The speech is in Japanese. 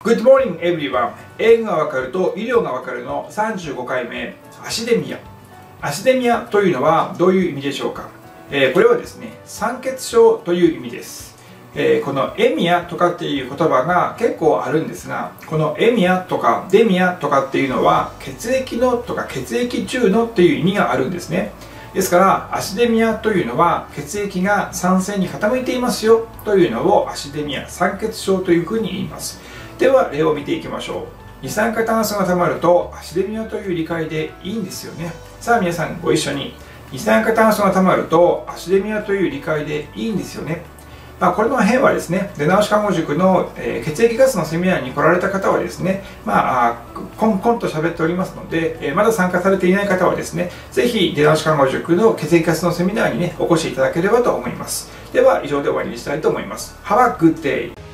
Good morning everyone! 英語がわかると医療がわかるの35回目、アシデミア。アシデミアというのはどういう意味でしょうか。これはですね、酸欠症という意味です。このエミアとかっていう言葉が結構あるんですが、このエミアとかデミアとかっていうのは血液のとか血液中のっていう意味があるんですね。ですからアシデミアというのは血液が酸性に傾いていますよというのをアシデミア、酸欠症というふうに言います。では例を見ていきましょう。二酸化炭素がたまるとアシデミアという理解でいいんですよね。さあ皆さんご一緒に。二酸化炭素がたまるとアシデミアという理解でいいんですよね。これの辺はですね、出直し看護塾の、血液ガスのセミナーに来られた方はですね、コンコンと喋っておりますので、まだ参加されていない方はですね、ぜひ出直し看護塾の血液ガスのセミナーにね、お越しいただければと思います。では以上で終わりにしたいと思います。Have a good day!